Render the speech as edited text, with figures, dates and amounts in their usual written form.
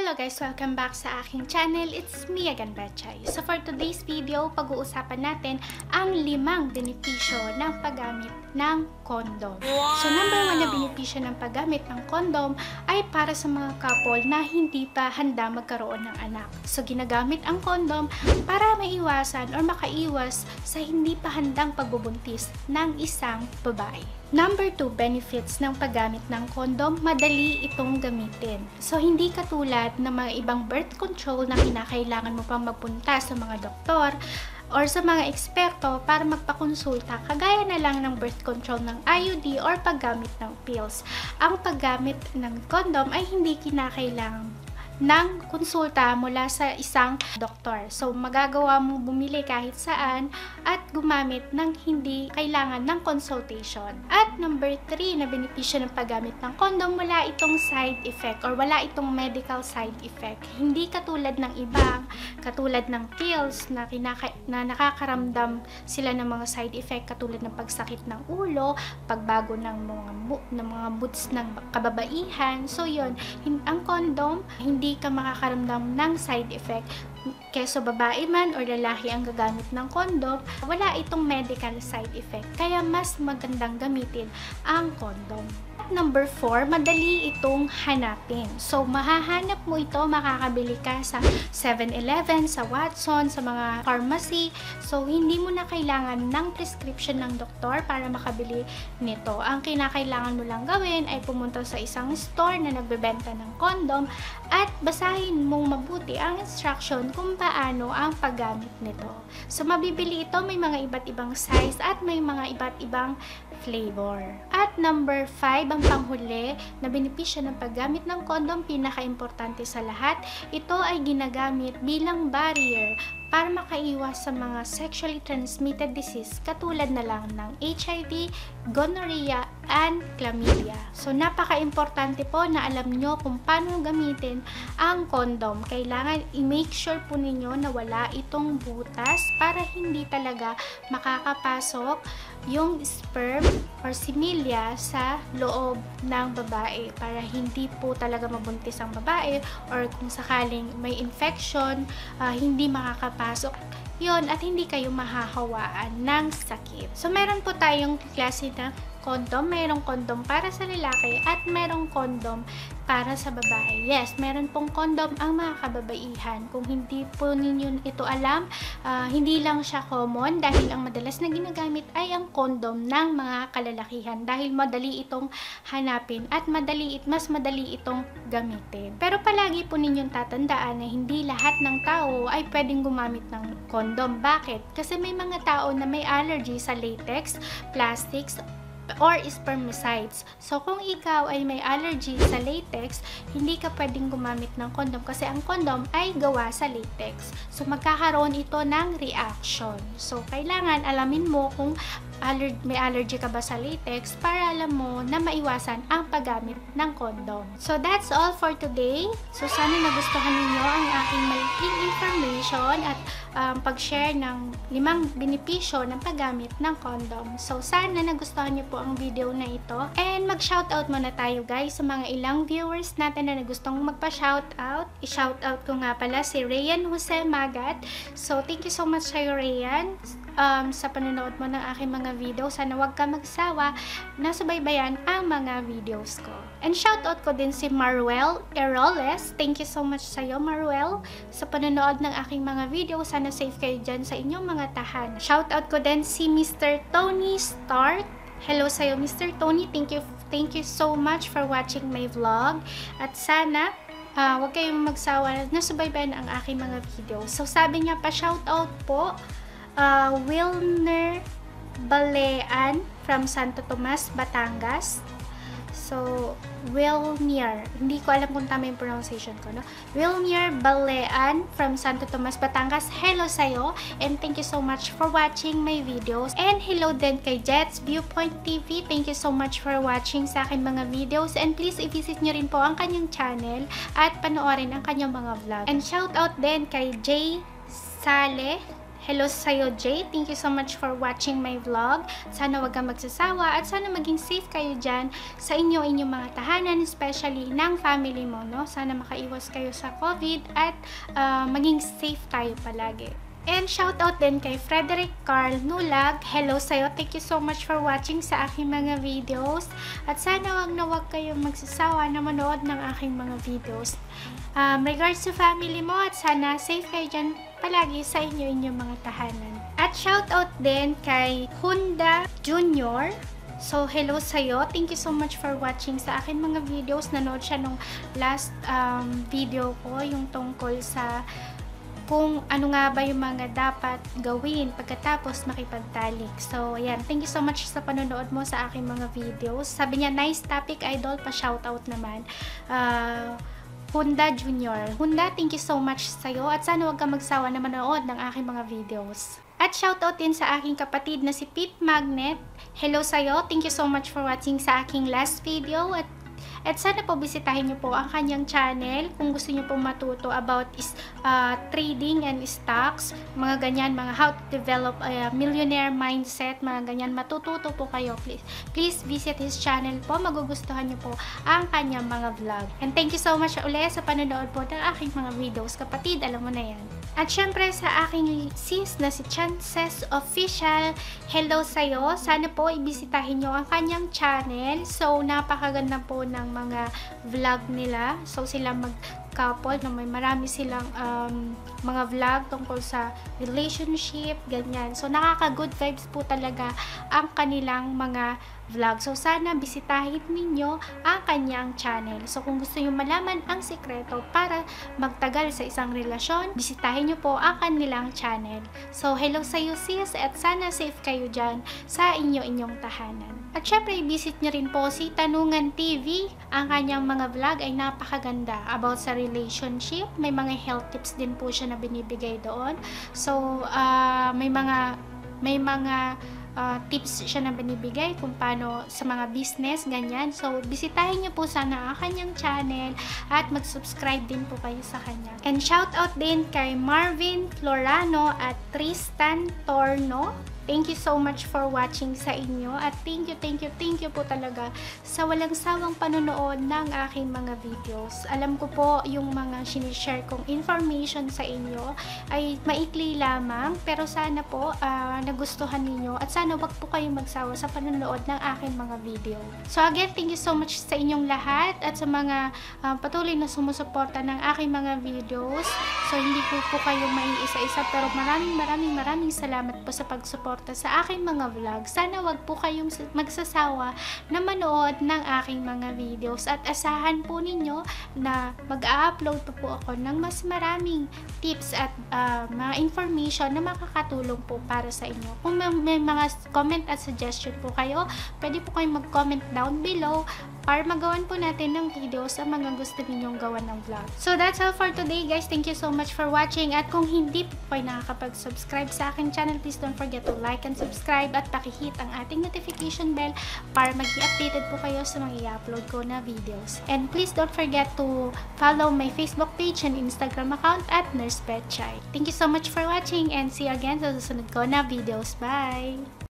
Hello guys! Welcome back sa aking channel. It's me again, Betchay. So for today's video, pag-uusapan natin ang 5 benepisyo ng paggamit ng condom. So number 1 na benepisyo ng paggamit ng condom ay para sa mga couple na hindi pa handa magkaroon ng anak. So ginagamit ang condom para maiwasan or makaiwas sa hindi pa handang pagbubuntis ng isang babae. Number 2 benefits ng paggamit ng condom, madali itong gamitin. So, hindi katulad ng mga ibang birth control na kinakailangan mo pang magpunta sa mga doktor or sa mga eksperto para magpakonsulta, kagaya na lang ng birth control ng IUD or paggamit ng pills. Ang paggamit ng condom ay hindi kinakailangan ng konsulta mula sa isang doktor. So, magagawa mo bumili kahit saan at gumamit ng hindi kailangan ng consultation. At number 3 na benepisyo ng paggamit ng condom, wala itong side effect or wala itong medical side effect. Hindi katulad ng ibang, katulad ng pills na nakakaramdam sila ng mga side effect katulad ng pagsakit ng ulo, pagbago ng mga moods ng kababaihan. So, yun, ang condom, hindi ka makakaramdam ng side effect. Keso babae man or lalaki ang gagamit ng condom, wala itong medical side effect. Kaya mas magandang gamitin ang condom. Number 4, madali itong hanapin. So, mahahanap mo ito, makakabili ka sa 7-Eleven, sa Watson, sa mga pharmacy. So, hindi mo na kailangan ng prescription ng doktor para makabili nito. Ang kinakailangan mo lang gawin ay pumunta sa isang store na nagbebenta ng condom at basahin mong mabuti ang instruction kung paano ang paggamit nito. So, mabibili ito, may mga iba't ibang size at may mga iba't ibang flavor. At number 5, ang panghuli na benepisyo ng paggamit ng condom, pinaka-importante sa lahat, ito ay ginagamit bilang barrier para makaiwas sa mga sexually transmitted disease katulad na lang ng HIV, gonorrhea, and chlamydia. So, napaka-importante po na alam nyo kung paano gamitin ang condom. Kailangan i-make sure po ninyo na wala itong butas para hindi talaga makakapasok yung sperm or similya sa loob ng babae para hindi po talaga mabuntis ang babae or kung sakaling may infection, hindi makakapasok yon at hindi kayo mahahawaan ng sakit. So, meron po tayong klase na condom. Mayroong condom para sa lalaki at mayroong condom para sa babae. Yes, meron pong condom ang mga kababaihan. Kung hindi po ninyo ito alam, hindi lang siya common dahil ang madalas na ginagamit ay ang condom ng mga kalalakihan dahil madali itong hanapin at mas madali itong gamitin. Pero palagi po ninyong tatandaan na hindi lahat ng tao ay pwedeng gumamit ng condom. Bakit? Kasi may mga tao na may allergy sa latex, plastics, or spermicides. So, kung ikaw ay may allergy sa latex, hindi ka pwedeng gumamit ng condom kasi ang condom ay gawa sa latex. So, magkakaroon ito ng reaction. So, kailangan alamin mo kung may allergy ka ba sa latex para alam mo na maiwasan ang paggamit ng condom. So, that's all for today. So, sana nagustuhan ninyo ang aking malaking information at pag-share ng 5 benepisyo ng paggamit ng condom. So, sana nagustuhan niyo po ang video na ito. And mag-shoutout muna tayo guys sa mga ilang viewers natin na gustong magpa-shoutout. I-shoutout ko nga pala si Ryan Jose Magat. So, thank you so much sa'yo, Ryan, sa panonood mo ng aking mga video. Sana wag ka magsawa na subaybayan ang mga videos ko. And shoutout ko din si Maruel Eroles. Thank you so much sa'yo, Maruel, sa panonood ng aking mga video. Sana safe kayo dyan sa inyong mga tahanan. Shoutout ko din si Mr. Tony Stark. Hello sa'yo, Mr. Tony. Thank you so much for watching my vlog. At sana wag kayong magsawa na subaybayan ang aking mga video. So, sabi niya pa, shoutout po Wilner Balean from Santo Tomas, Batangas. So, Wilmer, hindi ko alam kung tama yung pronunciation ko, no? Wilmer Balean from Santo Tomas, Batangas. Hello sa'yo, and thank you so much for watching my videos. And hello din kay Jets Viewpoint TV. Thank you so much for watching sa akin mga videos. And please, i-visit nyo rin po ang kanyang channel at panoorin ang kanyang mga vlog. And shout out din kay Jay Sale. Hello sa'yo, Jay. Thank you so much for watching my vlog. Sana wag kang magsasawa at sana maging safe kayo dyan sa inyong mga tahanan, especially ng family mo, no? Sana makaiwas kayo sa COVID at maging safe tayo palagi. And shoutout din kay Frederick Carl Nulag. Hello sa'yo. Thank you so much for watching sa aking mga videos. At sana wag na wag kayong magsasawa na manood ng aking mga videos. Regards to family mo at sana safe kayo dyan palagi sa inyong mga tahanan. At shoutout din kay Hunda Jr. So, hello sa'yo. Thank you so much for watching sa akin mga videos. Nanood siya nung last video ko, yung tungkol sa kung ano nga ba yung mga dapat gawin pagkatapos makipagtalik. So, ayan. Thank you so much sa panonood mo sa aking mga videos. Sabi niya, nice topic, idol. Pa-shoutout naman. Hunda Jr. Hunda, thank you so much sa'yo. At sana wag kang magsawa na manood ng aking mga videos. At shoutout din sa aking kapatid na si Pete Magnet. Hello sa'yo. Thank you so much for watching sa aking last video. At sana po bisitahin niyo po ang kanyang channel kung gusto niyo po matuto about trading and stocks, mga ganyan, mga how to develop a millionaire mindset, mga ganyan, matututo po kayo. Please visit his channel po, magugustuhan niyo po ang kanyang mga vlog. And thank you so much ulit sa panonood po ng aking mga videos, kapatid, alam mo na yan. At syempre sa aking sis na si Chances Official, hello sa'yo. Sana po ibisitahin nyo ang kanyang channel. So, napakaganda po ng mga vlog nila. So, sila mag-couple na may marami silang mga vlog tungkol sa relationship, ganyan. So, nakaka-good vibes po talaga ang kanilang mga vlog. So, sana bisitahin ninyo ang kanyang channel. So, kung gusto nyo malaman ang sikreto para magtagal sa isang relasyon, bisitahin nyo po ang kanilang channel. So, hello sa iyo sis at sana safe kayo dyan sa inyong tahanan. At syempre, i-visit nyo rin po si Tanungan TV. Ang kanyang mga vlog ay napakaganda about sa relationship. May mga health tips din po siya na binibigay doon. So, may mga tips siya na binibigay kung paano sa mga business, ganyan. So, bisitahin niyo po sana ang kanyang channel at mag-subscribe din po kayo sa kanya. And shout out din kay Marvin Florano at Tristan Torno. Thank you so much for watching sa inyo at thank you po talaga sa walang sawang panonood ng aking mga videos. Alam ko po yung mga sinishare kong information sa inyo ay maikli lamang, pero sana po nagustuhan ninyo at sana wag po kayong magsawa sa panonood ng aking mga video. So again, thank you so much sa inyong lahat at sa mga patuloy na sumusuporta ng aking mga videos. So hindi po kayo maiisa-isa, pero maraming salamat po sa pagsuporta sa aking mga vlog. Sana wag po kayong magsasawa na manood ng aking mga videos at asahan po ninyo na mag-a-upload po ako ng mas maraming tips at mga information na makakatulong po para sa inyo. Kung may mga comment at suggestion po kayo, pwede po kayong mag-comment down below para magawan po natin ng video sa mga gusto ninyong gawan ng vlog. So that's all for today guys. Thank you so much for watching at kung hindi po kayo nakakapag-subscribe sa aking channel, please don't forget to like and subscribe at pakihit ang ating notification bell para mag-i-updated po kayo sa mga i-upload ko na videos. And please don't forget to follow my Facebook page and Instagram account at Nurse Betchay. Thank you so much for watching and see you again sa susunod ko na videos. Bye!